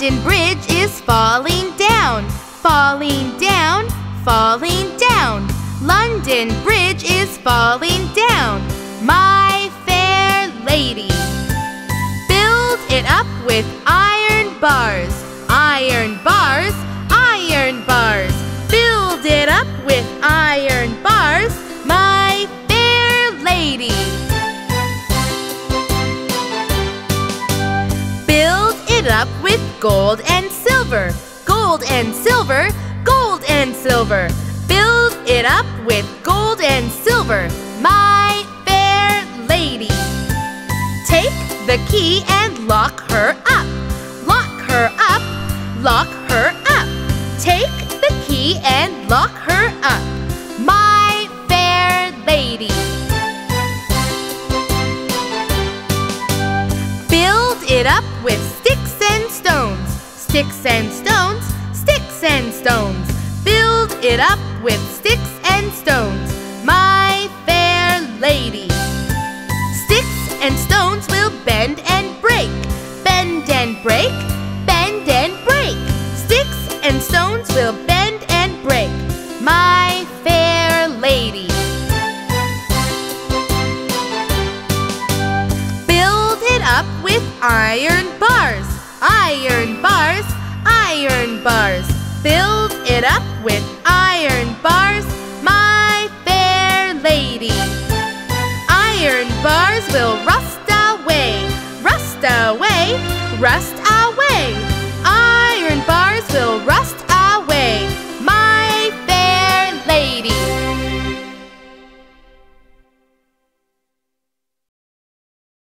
London Bridge is falling down, falling down, falling down. London Bridge is falling down, my fair lady. Build it up with iron bars, iron bars, iron bars. Build it up with iron bars, my fair lady. Build it up with gold and silver, gold and silver, gold and silver. Build it up with gold and silver, my fair lady. Take the key and lock her up, lock her up, lock her up. Take the key and lock her up, my fair lady. Build it up with sticks and stones, sticks and stones, sticks and stones. Build it up with sticks and stones, my fair lady. Sticks and stones will bend and break, bend and break, bend and break. Sticks and stones will bend and break, my fair lady. Build it up with iron bars, iron bars, iron bars. Build it up with iron bars, my fair lady. Iron bars will rust away, rust away, rust